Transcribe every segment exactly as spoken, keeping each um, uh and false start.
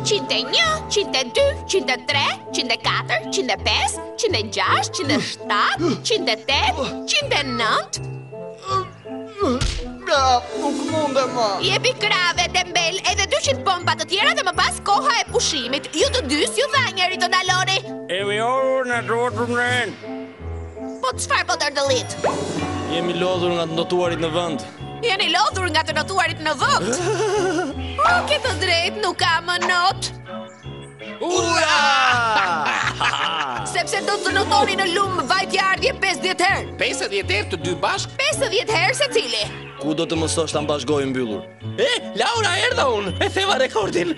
Qinte një, qinte dy, qinte tre, qinte katër, qinte pes, qinte gjasht, qinte shtat, qinte tet, qinte nënt. Nuk mundem ma. Jepi krave, tembel, edhe dyqind pompa të tjera dhe më pas koha e pushimit. Ju të dy s'ju dha njeri të ndaloni. Evi orë në duhet të mren. Po çfarë po dërdëllit? Jemi lodhur nga të ndotuarit në vend. Jeni lodhur nga të notuarit në vend? O, ke të drejt, nuk ka më not. Ura! Sepse do të notoni në lumë vajtjardhje pesëdhjetë herë. pesëdhjetë herë të dy bashk? pesëdhjetë herë se cili. Ku do të mësosh ta mbash gojën mbyllur? E, Laura erdha unë, e theva rekordin.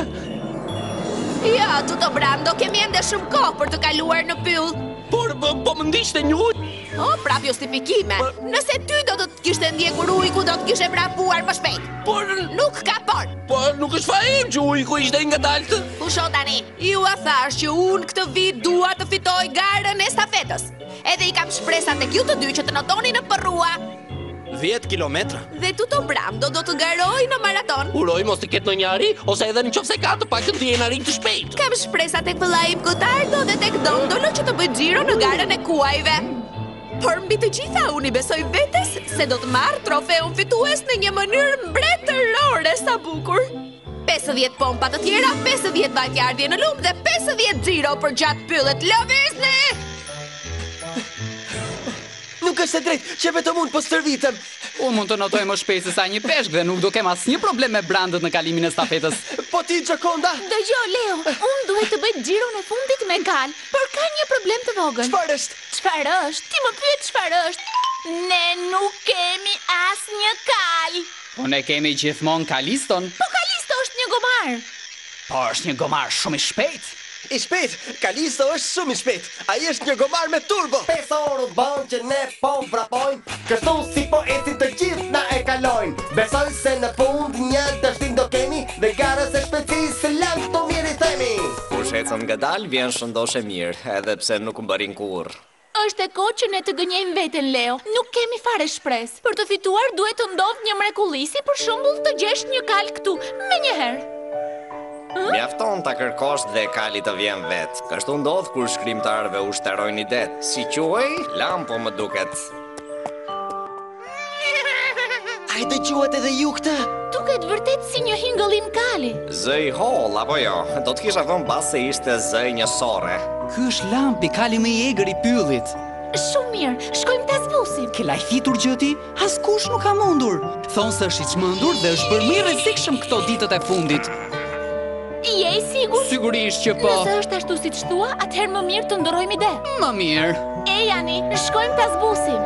Ja, Tuto Brando, kemi ende shumë kohë për të kaluar në pyll. Por, po, po më ndiqte një ujë. O, prap justifikime. Nëse ty do të të kishte ndjekur ujku, do të kishe vrapuar më shpejt. Por, Nuk ka por. po nuk është fajim që ujku ishte nga daltë. Pusho tani, ju a thash që unë këtë vit dua të fitoj garën e stafetës. Edhe i kam shpresa tek ju të dy që të notoni në përrua. dhjetë kilometra. Dhe Tuto Brando do të garoj në maraton. Uroj mos të ketë në njari, ose edhe në qofse ka të pak të jenë arin të shpejt. Kam shpresa tek vëllai im Gotardo dhe tek Dondolo që të bëj xhiro në garën e kuajve. Por mbi të gjitha unë i besoj vetes se do të marr trofeun fitues në një mënyrë mbretërore sa bukur. pesëdhjetë pompa të tjera, pesëdhjetë vajtjardhje në lumë dhe pesëdhjetë xhiro për gjatë pyllet. Lëvizni! Nuk është e drejtë që vetëm unë po stërvitem. Unë mund të notoj më shpejt se sa një peshk dhe nuk do kem asnjë problem me brandët në kalimin e stafetës. Po ti, Gioconda? Dëgjoj, Leo, unë duhet të bëj xhiron e fundit me kal, por ka një problem të vogël. Çfarë është? Çfarë është? Ti më pyet çfarë është? Ne nuk kemi asnjë kal. Po ne kemi gjithmonë Kaliston. Po Kalisto është një gomar. Po është një gomar shumë i shpejt. I shpejt, Kalisto është shumë i shpejt. Ai është një gomar me turbo. Pesë orë bën që ne po vrapojnë, kështu si po ecin të gjithë na e kalojnë. Besoj se në fund një dështim do kemi dhe garës e shpejtësisë lëm të mirë i themi. Kur shecën nga dal, vjen shëndoshe mirë, edhe pse nuk mbërin kurrë. Është e kohë që ne të gënjejmë veten, Leo. Nuk kemi fare shpresë. Për të fituar duhet të ndodh një mrekulli, si për shembull të gjesh një kal këtu, menjëherë. Mjafton ta kërkosh dhe kali të vjen vet. Kështu ndodh kur shkrimtarëve u shtarojnë i det. Si quhej? Lampo më duket. A i dëgjuat edhe ju këtë? Duket vërtet si një hingëllim kali. Zë i holl apo jo? Do të kisha vënë bas se ishte zë njësore. Ky është lampi, kali më i egër i pyllit. Shumë mirë, shkojmë ta zbusim. Ke lajfitur gjëti? Askush nuk ka mundur. Thonë se është i çmendur dhe është bërë më i rrezikshëm këto ditët e fundit. Je i sigur? Sigurisht që po. Nëse është ashtu siç thua, atëherë më mirë të ndërrojmë ide. Më mirë. E Jani, shkojmë ta zbusim.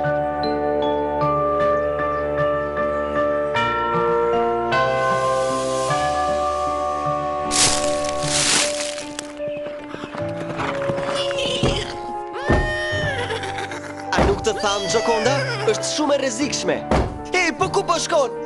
A nuk të tham, Gioconda? Është shumë e rrezikshme. E, po ku po shkon?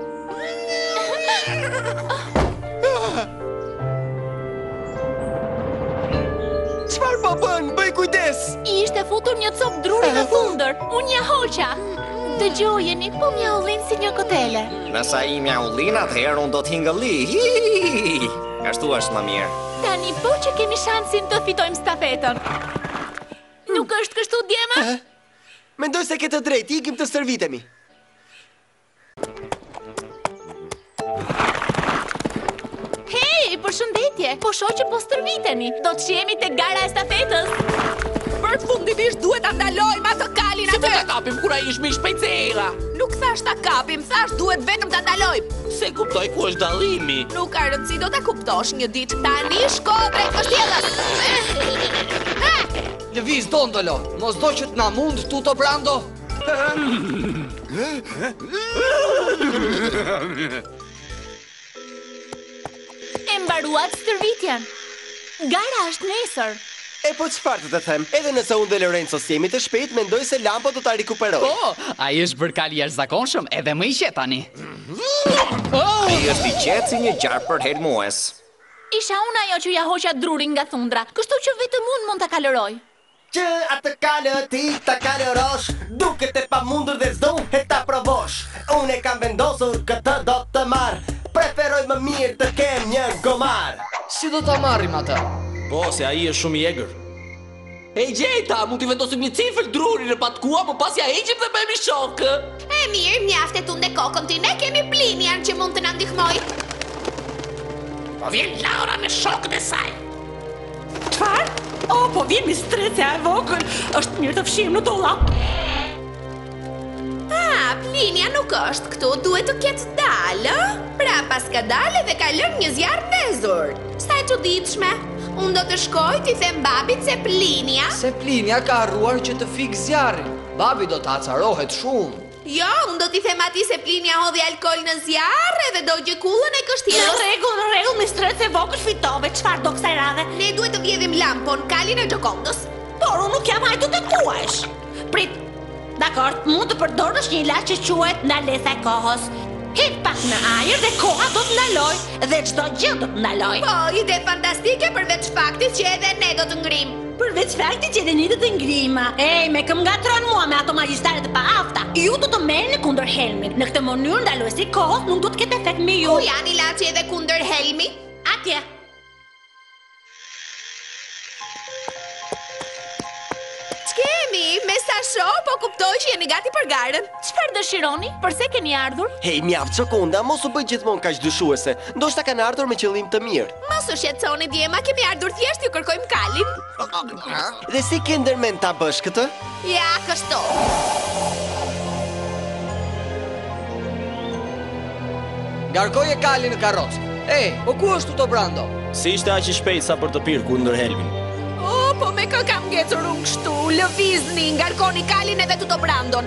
Çfarë po bën? Bëj kujdes! I ishte futur një copë druri në thundër. Unë ja hoqa. Dëgjojeni, po mjaullin si një kotele. Nësa i mjaullin, atëherë unë do t'hingëlli. Hi! Ashtu është më mirë. Tani po që kemi shansin të fitojmë stafetën. Nuk është kështu, djema? Mendoj se ke të drejtë, ikim të stërvitemi. Hej, përshëndetje. Po shoh që po stërviteni. Do të shihemi te gara e stafetës. Për fundimisht duhet ta ndalojmë atë kalin Se atë. të ta kapim kura ish me shpejtësira. Nuk thash ta kapim, thash duhet vetëm ta ndalojmë. Se kuptoj ku është dallimi. Nuk ka rëndësi, do ta kuptosh një ditë. Tani shko drejt vështjellës. Lëviz Dondolo, mos do që të na mund Tuto Brando. E mbaruat stërvitjen. Gara është nesër. E po çfarë të të them? Edhe nëse unë dhe Lorenzo s'jemi të shpejt, mendoj se Lampo do ta rikuperoj. Po, ai është bërë kali jashtëzakonshëm edhe më i qetë tani. Ai është i qetë si një gjarë për helmues. Isha unë ajo që ja hoqa drurin nga thundra, kështu që vetëm unë mund ta kalëroj. Që atë kalë ti ta kalërosh, duket e pamundur dhe s'duhet ta provosh. Unë e kam vendosur këtë do të marr, preferoj më mirë të kem një gomar. Si do ta marrim atë? Po, se ai është shumë i egër. E gjeta, mund t'i vendosim një cifër drurin në patkua, po pas ja heqim dhe bëhemi shokë. E mirë, mjaftë e tunde kokën ty, ne kemi Plinian që mund të na ndihmoj. Po vjen Laura me shokën e saj. Çfarë? O, po vjen mi strecja e vogël, është mirë të fshim në dollap. Ah, Plinia nuk është këtu, duhet të ketë dalë. Pra pas ka dalë dhe ka lënë një zjarr ndezur. Sa e çuditshme. Unë do të shkoj t'i them babit se Plinia... Se Plinia ka harruar që të fik zjarrin. Babi do të acarohet shumë. Jo, unë do t'i them ati se Plinia hodhi alkool në zjarr edhe do gjë kullën e Në kështjelës. rregull, në rregull, mi strecja e vogël fitove, çfarë do kësaj radhe? Ne duhet të vjedhim lampon, kalin e Gjokondës. Por unë nuk jam hajtu të kuash. Prit, dakord, mund të përdorësh një ilaç që quhet ndalesa e kohës. Hip pak në ajër dhe koha do të ndaloj dhe çdo gjë do të ndaloj. Po, ide fantastike përveç faktit që edhe ne do të ngrim. Përveç faktit që edhe ne do të ngrima. Ej, me këm ngatron mua me ato magjistare të paafta. Ju do të merrni kundër helmit. Në këtë mënyrë ndaluesi i kohës nuk do të ketë efekt me ju. Ku janë ilaçi edhe kundër helmi? Atje. Ç'kemi? Me sa shoh, po kuptoj që jeni gati për garën. Çfarë dëshironi? Përse keni ardhur? Hej, mjaft sekonda, mos u bëj gjithmonë kaq dyshuese. Ndoshta kanë ardhur me qëllim të mirë. Mos u shqetësoni djema, kemi ardhur thjesht ju kërkojmë kalin. Dhe si ke ndërmend ta bësh këtë? Ja, kështu. Ngarkoje Kali në karrocë. Ej, po ku është Tuto Brando? Si ishte aq i shpejt sa për të pirë kundër helmin. O, po me kë kam ngecur unë kështu. Lëvizni, ngarkoni kalin edhe Tuto Brandon.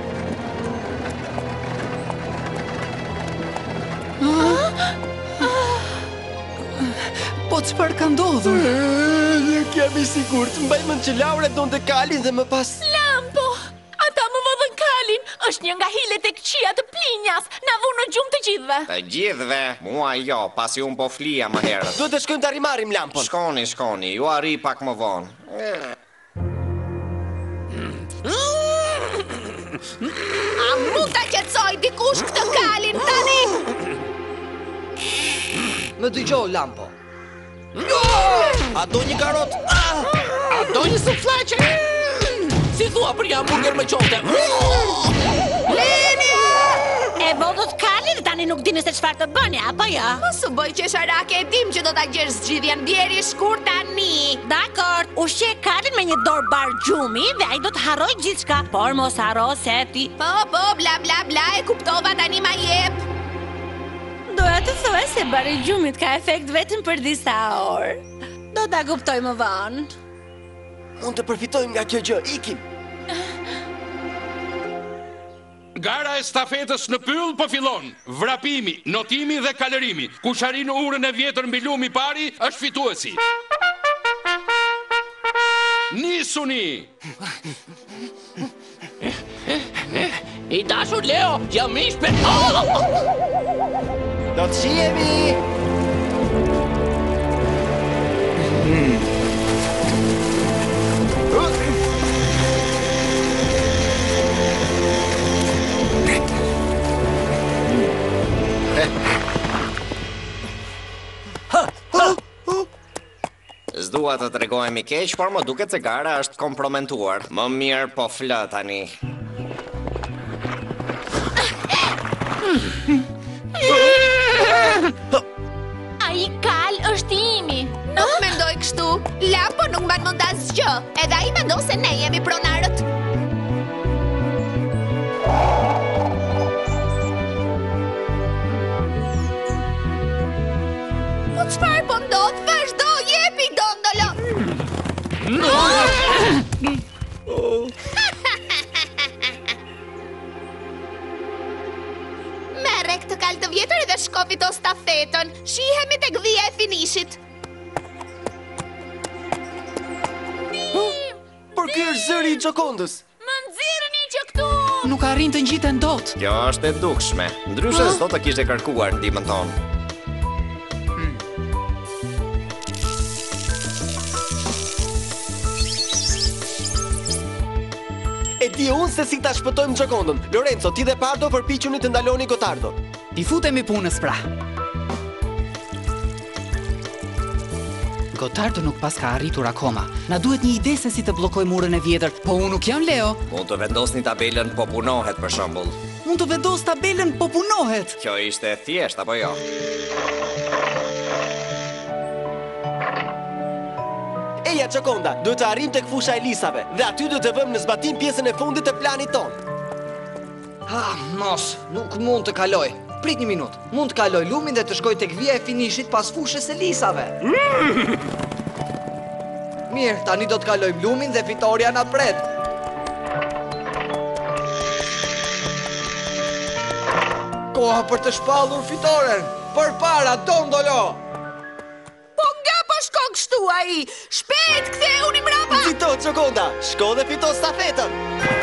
Po çfarë ka ndodhur? Nuk jam i sigurt. Mbaj mend që Laura donte Kalin dhe më pas. Lampo! Ata më vëdhën Kalin! Është një nga hilet e këqija të Plinjas! Na vu në gjumë të gjithëve! Të gjithëve, mua jo, pasi unë po flia më herët. Duhet të shkojmë të arrimarim lampon. Shkoni, shkoni, ju arri pak më vonë. A mund ta qetësoj dikush këtë kalin tani? Më dëgjoj Lampo. A do një karot? A do një suflaqe? Si thua për një hamburger me qote? E vodhët Kalin tani nuk dini se çfarë të bëni, apo jo? Mos u bëj qesharake, e dim që do ta gjesh zgjidhjen. Bjeri shkurt tani. Dakord, ushqe Kalin me një dorë bar gjumi dhe ai do të harroj gjithçka, por mos harro se ti. Po, po, bla bla bla, e kuptova tani ma jep. Doja të thuaj se bari gjumit ka efekt vetëm për disa orë. Do ta kuptoj më vonë. Mund të përfitojmë nga kjo gjë, ikim. Gara e stafetës në pyll po fillon. Vrapimi, notimi dhe kalërimi. Kush arrin urën e vjetër mbi lumi i pari është fituesi. Nisuni! I dashur Leo, jam i shpejt. Do të shihemi. S'dua të tregojmë i keq, por më duket se gara është kompromentuar. Më mirë po flë tani. Ai Kal është imi. Nuk mendoj kështu. Lampo nuk mban mend asgjë. Edhe ai mendon se ne jemi pronarët. Po çfarë po ndodh? Vazhdo, jepi dondolo. Merre këtë kalë të vjetër edhe shko fito stafetën. Shihemi tek dhia e finishit. Por ky është zëri i Gjokondës. Më nxirrni që këtu. Nuk arrin të ngjiten dot. Kjo është e dukshme. Ndryshe s'do të kishte kërkuar ndihmën tonë. E di unë se si ta shpëtojmë Gjokondën. Lorenzo, ti dhe Pardo përpiquni të ndaloni Gotardo. Ti futemi punës pra. Gotardo nuk pas ka arritur akoma. Na duhet një ide se si të bllokojmë urën e vjetër, po unë nuk jam Leo. Mund të vendosni tabelën po punohet për shembull. Mund të vendos tabelën po punohet. Kjo ishte thjesht apo jo? Eja Çokonda, duhet të arrim tek fusha e lisave dhe aty duhet të vëmë në zbatim pjesën e fundit të planit ton. Ah, mos, nuk mund të kaloj. Prit një minut, mund të kaloj lumin dhe të shkoj tek vija e finishit pas fushës e lisave. Mirë, tani do të kalojmë lumin dhe fitoria na pret. Koha për të shpallur fitoren, përpara Dondolo. Po nga po shko kështu ai? Shpejt ktheu një mrapa! Fito Çokonda, shko dhe fito stafetën.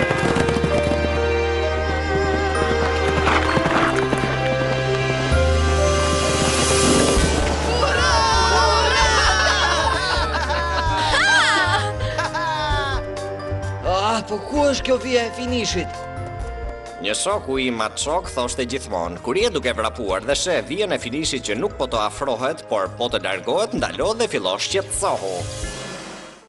Ah, po ku është kjo vija e finishit? Një shoku i Maçok thoshte gjithmonë, kur je duke vrapuar dhe sheh vijën e finishit që nuk po të afrohet, por po të largohet, ndalo dhe fillo shqetësohu.